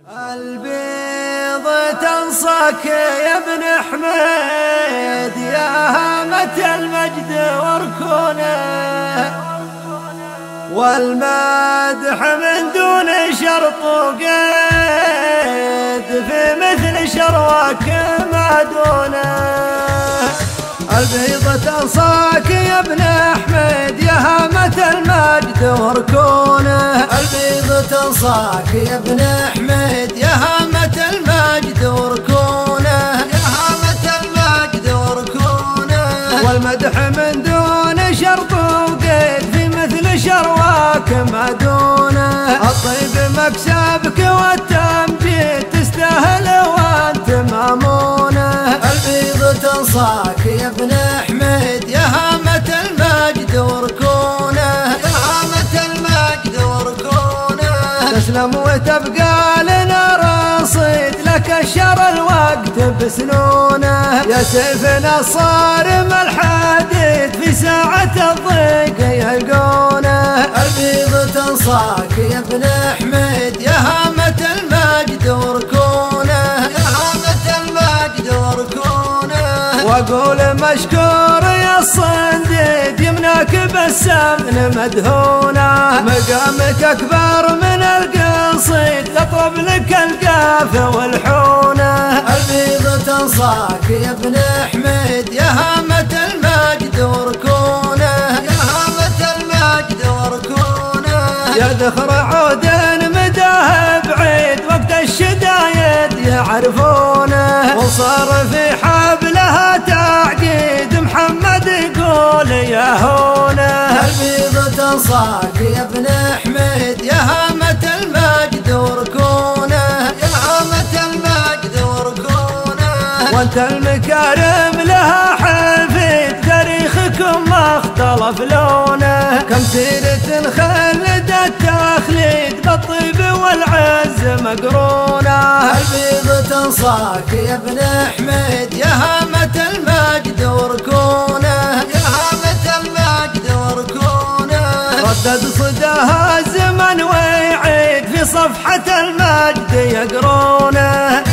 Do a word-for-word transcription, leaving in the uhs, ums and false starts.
البيض تنصاك يا ابن حميد يا هامة المجد وركونه، والمدح من دون شرط وقيد في مثل شرواك ما دونه. البيض تنصاك يا ابن حميد يا هامة المجد وركونه، البيض تنصاك يا ابن حميد يا هامة المجد وركونه، يا هامة المجد وركونه، والمدح من دون شرط وقيد في مثل شرواك ما دونه. الطيب مكسبك والتمجيد تستاهل وانت مامونه. البيض تنصاك يا ابن حميد يا هامة المجد وركونه، يا هامة المجد وركونه، تسلم وتبقى لنا رصيد لك الشر الوقت بسنونه. يا سيفنا الصارم الحديد في ساعة الضيق يلقونه. البيض تنصاك يا ابن حميد يا هامة المجد وركونه، يا هامة المجد وركونه، واقول مشكور يا الصنديد يمناك بالسمن مدهونه. مقامك اكبر من القصيد اطرب لك القاف والحونه. البيض تنصاك يا ابن حميد يا هامة المجد وركونه، يا هامة المجد وركونه، يا ذخر عود مداه بعيد وقت الشدايد يعرفونه. وصار في حبلها تعقيد محمد يقول يا هونه. البيض تنصاك يا ابن حميد يا هامة المجد وركونه، يا هامة المجد وركونه، وانت المكارم لها حفيد تاريخكم ما اختلف لونه. كم سيرة خلد التخليد بالطيب والعز مقرونه. البيض تنصاك يا ابن حميد يا هامة المجد وركونه، يا هامة المجد وركونه، ردد صداها الزمن ويعيد في صفحة المجد يقرونه.